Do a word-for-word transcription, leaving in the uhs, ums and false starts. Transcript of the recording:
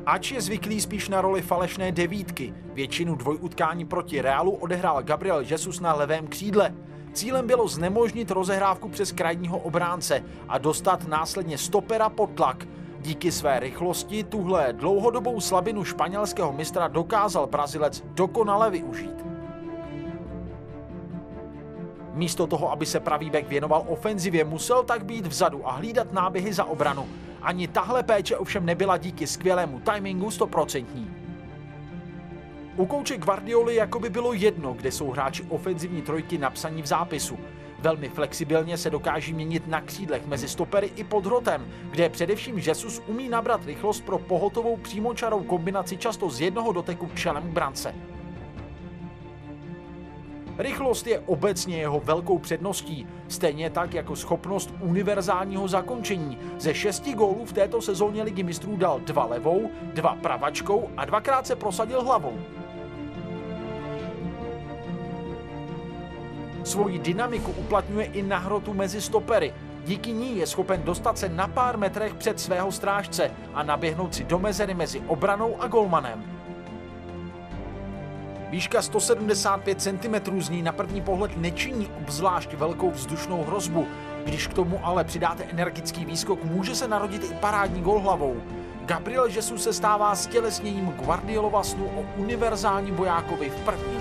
Ač je zvyklý spíš na roli falešné devítky, většinu dvojutkání proti Realu odehrál Gabriel Jesus na levém křídle. Cílem bylo znemožnit rozehrávku přes krajního obránce a dostat následně stopera pod tlak. Díky své rychlosti tuhle dlouhodobou slabinu španělského mistra dokázal Brazilec dokonale využít. Místo toho, aby se pravý bek věnoval ofenzivě, musel tak být vzadu a hlídat náběhy za obranu. Ani tahle péče ovšem nebyla díky skvělému timingu stoprocentní. U kouče Guardioli jako by bylo jedno, kde jsou hráči ofenzivní trojky napsaní v zápisu. Velmi flexibilně se dokáží měnit na křídlech mezi stopery i pod hrotem, kde především Jesus umí nabrat rychlost pro pohotovou přímočarou kombinaci často z jednoho doteku čelem k brance. Rychlost je obecně jeho velkou předností, stejně tak jako schopnost univerzálního zakončení. Ze šesti gólů v této sezóně Ligy mistrů dal dva levou, dva pravačkou a dvakrát se prosadil hlavou. Svoji dynamiku uplatňuje i na hrotu mezi stopery. Díky ní je schopen dostat se na pár metrech před svého strážce a naběhnout si do mezery mezi obranou a golmanem. Výška sto sedmdesát pět centimetrů z ní na první pohled nečiní obzvlášť velkou vzdušnou hrozbu. Když k tomu ale přidáte energický výskok, může se narodit i parádní gól hlavou. Gabriel Jesus se stává stělesněním Guardiolova snu o univerzálním vojákovi v první